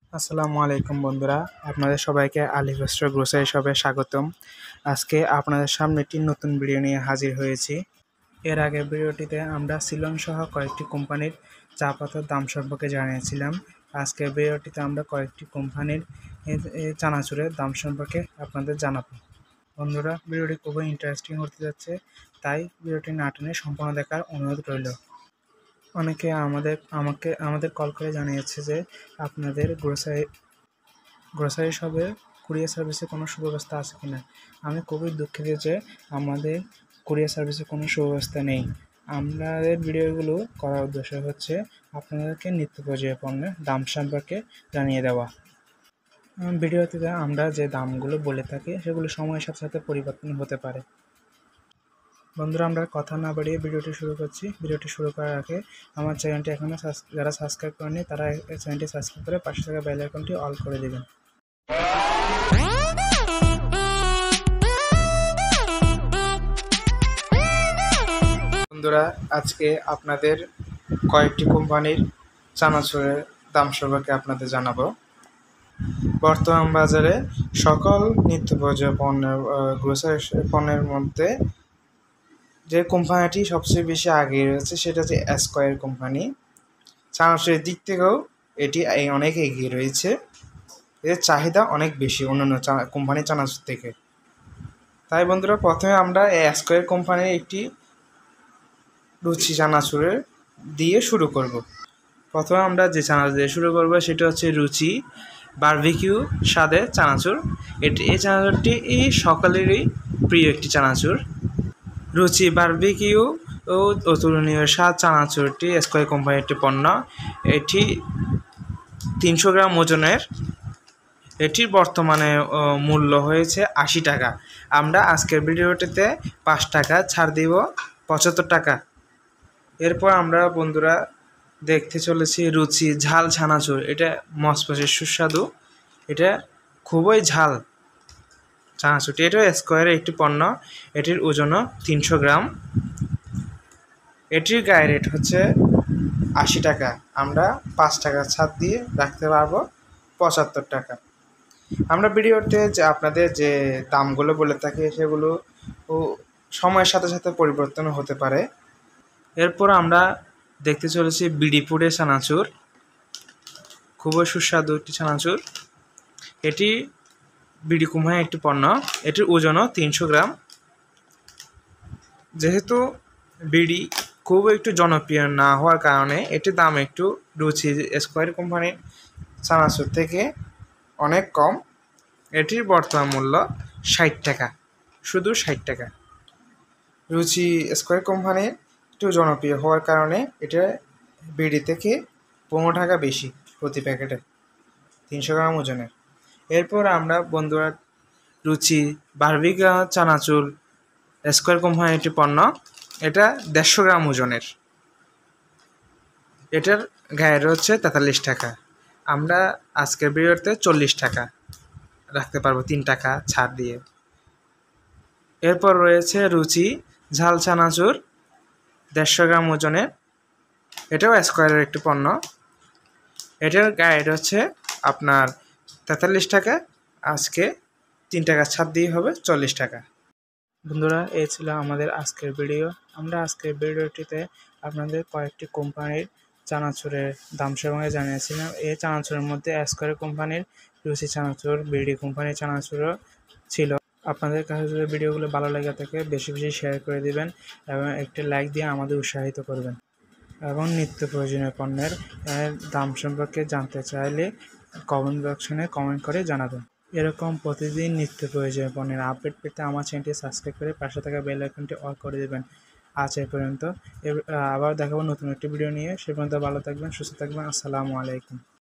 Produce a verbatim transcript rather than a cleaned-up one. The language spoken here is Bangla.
আসসালামু আলাইকুম বন্ধুরা, আপনাদের সবাইকে আলিফ গ্রোসারি শপে স্বাগতম। আজকে আপনাদের সামনে একটি নতুন ভিডিও নিয়ে হাজির হয়েছি। এর আগের ভিডিওটিতে আমরা সিলন সহ কয়েকটি কোম্পানির চা পাতার দাম সম্পর্কে জানিয়েছিলাম। আজকের ভিডিওটিতে আমরা কয়েকটি কোম্পানির চানাচুরের দাম সম্পর্কে আপনাদের জানাবো। বন্ধুরা, ভিডিওটি খুবই ইন্টারেস্টিং হতে যাচ্ছে, তাই ভিডিওটি না টেনে সম্পূর্ণ দেখার অনুরোধ রইল। অনেকে আমাদের আমাকে আমাদের কল করে জানিয়েছে যে আপনাদের গ্রোসারি গ্রোসারি শপে কুরিয়ার সার্ভিসে কোনো সুব্যবস্থা আছে কিনা। আমি খুবই দুঃখিত যে আমাদের কুরিয়ার সার্ভিসে কোনো সুব্যবস্থা নেই। আমাদের ভিডিওগুলো করার উদ্দেশ্য হচ্ছে আপনাদেরকে নিত্য প্রয়োজনীয় পণ্যের দাম সম্পর্কে জানিয়ে দেওয়া। ভিডিওতে আমরা যে দামগুলো বলে থাকি সেগুলো সময়ের সাথে সাথে পরিবর্তন হতে পারে। বন্ধুরা, আমরা কথা না বাড়িয়ে ভিডিওটি শুরু করছি। ভিডিওটি শুরু করার আগে আমার চ্যানেলটি এখনও যারা সাবস্ক্রাইব করেনি তারা চ্যানেলটি সাবস্ক্রাইব করে পাশে থাকা বেল আইকনটি অল করে দেবেন। বন্ধুরা, আজকে আপনাদের কয়েকটি কোম্পানির চানাচুরের দাম সম্পর্কে আপনাদের জানাবো। বর্তমান বাজারে সকল নিত্য প্রয়োজনীয় পণ্যের গ্রোসারি পণ্যের মধ্যে যে কোম্পানিটি সবচেয়ে বেশি আগে রয়েছে সেটা হচ্ছে স্কয়ার কোম্পানি। চানাচুরের দিক থেকেও এটি অনেক এগিয়ে রয়েছে। এর চাহিদা অনেক বেশি অন্যান্য কোম্পানির চানাচুর থেকে। তাই বন্ধুরা, প্রথমে আমরা স্কয়ার কোম্পানির একটি রুচি চানাচুরের দিয়ে শুরু করব। প্রথমে আমরা যে চানাচুর দিয়ে শুরু করব সেটা হচ্ছে রুচি বারবিকিউ স্বাদের চানাচুর। এটি এই চানাচুরটি এই সকলেরই প্রিয় একটি চানাচুর। রুচি বারবিকিউ ও অতুলনীয় স্বাদ চানাচুরটি স্কয়ার কোম্পানির একটি পণ্য। এটি তিনশো গ্রাম ওজনের। এটির বর্তমানে মূল্য হয়েছে আশি টাকা। আমরা আজকের ভিডিওটিতে পাঁচ টাকা ছাড় দিব, পঁচাত্তর টাকা। এরপর আমরা বন্ধুরা দেখতে চলেছি রুচি ঝাল চানাচুর। এটা মচমচে সুস্বাদু, এটা খুবই ঝাল চানাচুরটি। এটাও স্কয়ারের একটি পণ্য। এটির ওজনও তিনশো গ্রাম। এটির গায়ে রেট হচ্ছে আশি টাকা। আমরা পাঁচ টাকা ছাড় দিয়ে রাখতে পারবো পঁচাত্তর টাকা। আমরা ভিডিওতে যে আপনাদের যে দামগুলো বলে থাকি সেগুলো ও সময়ের সাথে সাথে পরিবর্তন হতে পারে। এরপর আমরা দেখতে চলেছি বিডিপুরের চানাচুর। খুবই সুস্বাদু একটি চানাচুর। এটি বিডি কোম্পানির একটি পণ্য। এটির ওজনও তিনশো গ্রাম। যেহেতু বিডি খুব একটু জনপ্রিয় না হওয়ার কারণে এটির দাম একটু রুচি স্কয়ার কোম্পানির চানাচুর থেকে অনেক কম। এটির বর্তমান মূল্য ষাট টাকা, শুধু ষাট টাকা। রুচি স্কয়ার কোম্পানির একটু জনপ্রিয় হওয়ার কারণে এটা বিডি থেকে পনেরো টাকা বেশি প্রতি প্যাকেটে, তিনশো গ্রাম ওজনের। এরপর আমরা বন্ধুরা রুচি বারবিকিউ চানাচুর স্কয়ার কোম্পানির একটি পণ্য। এটা দেড়শো গ্রাম ওজনের। এটার গায়ে হচ্ছে তেতাল্লিশ টাকা। আমরা আজকের ভিডিওতে চল্লিশ টাকা রাখতে পারবো, তিন টাকা ছাড় দিয়ে। এরপর রয়েছে রুচি ঝাল চানাচুর দেড়শো গ্রাম ওজনের। এটাও স্কয়ারের একটি পণ্য। এটার গায়ে হচ্ছে আপনার তেতাল্লিশ টাকা। আজকে তিন টাকা ছাড় দিয়ে হবে চল্লিশ টাকা। বন্ধুরা, এই ছিল আমাদের আজকের ভিডিও। আমরা আজকের ভিডিওটিতে আপনাদের কয়েকটি কোম্পানির চানাচুরের দাম সম্পর্কে জানিয়েছিলাম। এই চানাচুরের মধ্যে স্কয়ার কোম্পানির রুচি চানাচুর, বিডি কোম্পানির চানাচুরও ছিল। আপনাদের কাছে যদি ভিডিওগুলো ভালো লেগে থাকে বেশি বেশি শেয়ার করে দিবেন এবং একটি লাইক দিয়ে আমাদের উৎসাহিত করবেন। এবং নিত্য প্রয়োজনীয় পণ্যের দাম সম্পর্কে জানতে চাইলে কমেন্ট বক্সে কমেন্ট করে জানাবেন। এরকম প্রতিদিন নিত্য প্রয়োজনীয় পণ্যের আপডেট পেতে আমার চ্যানেলটি সাবস্ক্রাইব করে পাশে থাকা বেল আইকনটি অল করে দেবেন। আজ এই পর্যন্ত। আবার দেখাবো নতুন একটি ভিডিও নিয়ে। সে পর্যন্ত ভালো থাকবেন, সুস্থ থাকবেন। আসসালামু আলাইকুম।